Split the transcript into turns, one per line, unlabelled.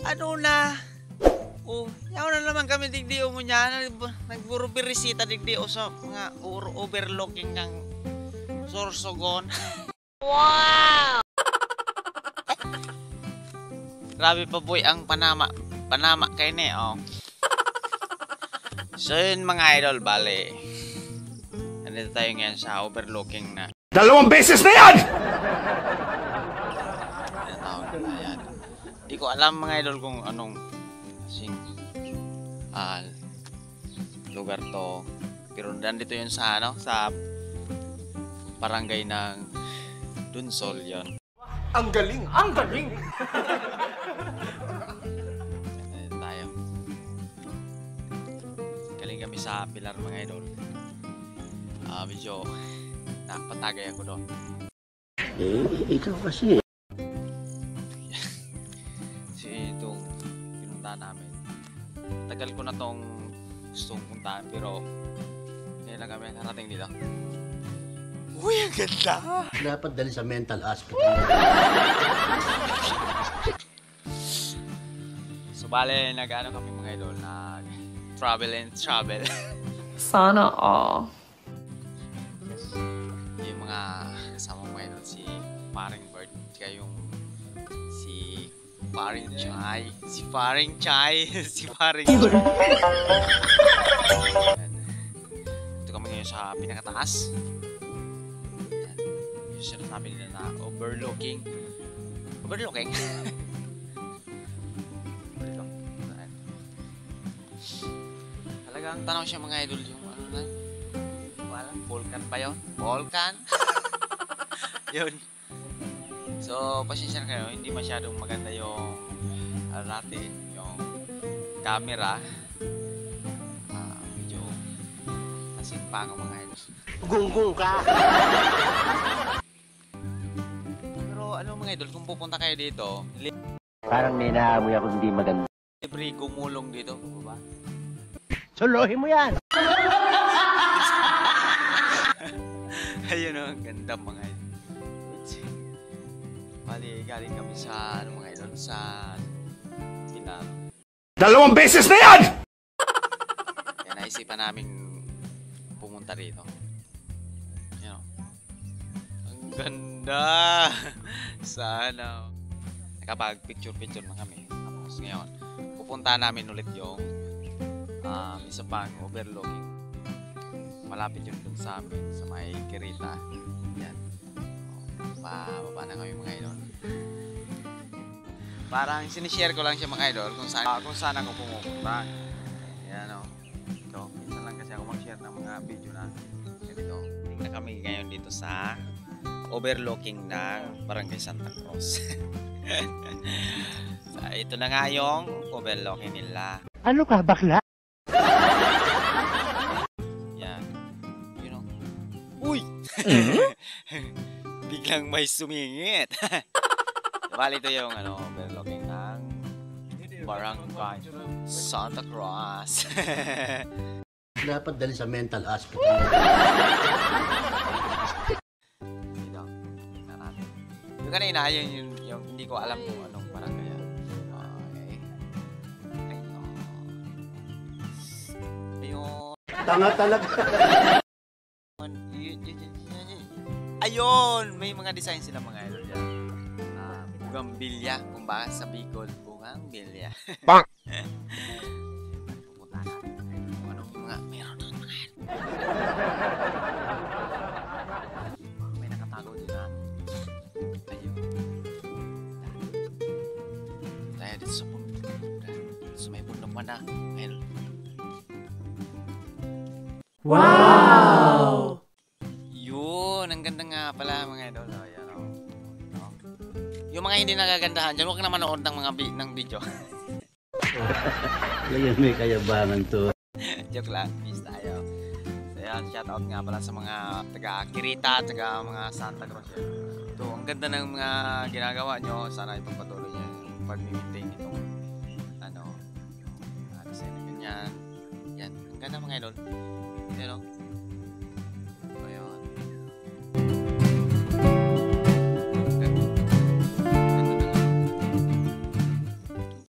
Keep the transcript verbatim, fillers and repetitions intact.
Ano na? Oh, yaw na naman kami digdi mo niya. Nagburo birisita digdi o sa mga overlooking ng Sorsogon. Wow! Grabe pa boy ang Panama. Panama kayo ni, oh. So yun mga idol, bale. Nandito tayo ngayon sa overlooking na.
Dalawang beses na yan!
Ayan. Di ko alam mga idol kung anong sing ah, lugar to. Pero nandito yun sa ano, sa barangay ng Dunsol yun.
Ang galing! Ang galing!
Nandito tayo. Galing kami sa pilar mga idol. Ah, uh, medyo nakapatagay ako doon.
Eh, ikaw kasi.
Si itong pinunta namin. Tagal ko na tong gustong puntahan pero ngayon lang kami narating dito. Uy, ang ganda!
Dapat dali sa mental hospital.
So bale, nag-ano kami mga idol, nag travel and travel.
Sana all.
Yung mga kasama mga idol, si Paring Bird, kaya yung si Paring Chai, si Paring Chai, si Paring Chai. Ito kami ngayon sa pinakataas. Yung sinasabi nila na overlooking. Overlooking? Talagang tanong siya mga idol yung ano na. Wala, Volcan pa yun? Volcan? Yun. So, pasensya na kayo, hindi masyadong maganda yung ano natin, yung camera. Uh, medyo nasimpa ang mga idol.
Gunggong ka!
Pero ano mga idol, kung pupunta kayo dito,
Parang may naamoy ako hindi maganda.
libre gumulong dito, ba?
Solohin mo yan!
Ayun o, ang ganda mga idol. Bali, galing kami sa, ano mga idol, sa Pilar.
Dalawang beses na yan!
Kaya naisipan namin pumunta rito. Yan o. Ang ganda! Sana. Nakapag-picture-picture na kami. Tapos ngayon, pupunta namin ulit yung um, isa pang overlooking. Malapit yun dun sa amin, sa may Kirita. Yan. Pababa na kami mga idol. Parang sinishare ko lang siya mga idol kung saan, uh, kung saan ako pumupunta. Yan o. Ito, minsan lang kasi ako mag-share ng mga video na ganito. Tingnan kami ngayon dito sa overlooking ng Barangay Santa Cruz. So, ito na nga yung overlooking nila.
Ano ka, bakla?
Yan. You know? Uy! Biglang may sumingit. Bali ito yung ano, overlooking ng Barangay Santa Cruz.
Dapat dali sa mental hospital.
Dito, tingnan natin. Yung kanina, yun yung, yung hindi ko alam kung anong barangay yan. Okay. Ayun. Ayun.
Tanga talaga.
Ayun! May mga design sila mga idol dyan. Uh, Bugambilya. Kung baka sa Bicol, Bugambilya.
Bang!
Pupunta natin. Kung anong mga meron doon mga idol. May nakatago din na. Ayun. Tayo dito sa bundok. Sa may bundok man na. Ayun.
Wow!
Yun, ang ganda nga pala mga idol. Oh, yan, oh. Oh. Yung mga hindi nagagandahan dyan, huwag na manood ng mga bi ng video.
Ngayon may kayabangan to.
Joke lang, peace tayo. So yan, shoutout nga pala sa mga taga-Kirita, taga mga Santa Cruz. Yan. Ito, ang ganda ng mga ginagawa nyo. Sana ipagpatuloy nyo yung pag-maintain itong ano, yung design na ganyan. Yan, ang ganda mga idol. Yan o.